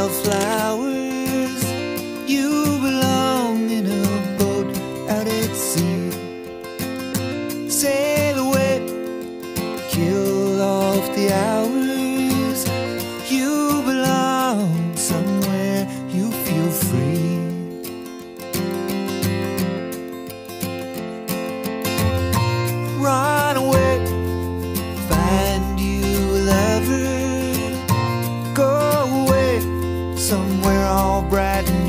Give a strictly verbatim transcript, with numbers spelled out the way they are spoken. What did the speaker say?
of flowers. You belong in a boat out at sea. Sail away, kill off the hours. You belong somewhere you feel free. Run away, find you a lover. Go away somewhere all bright and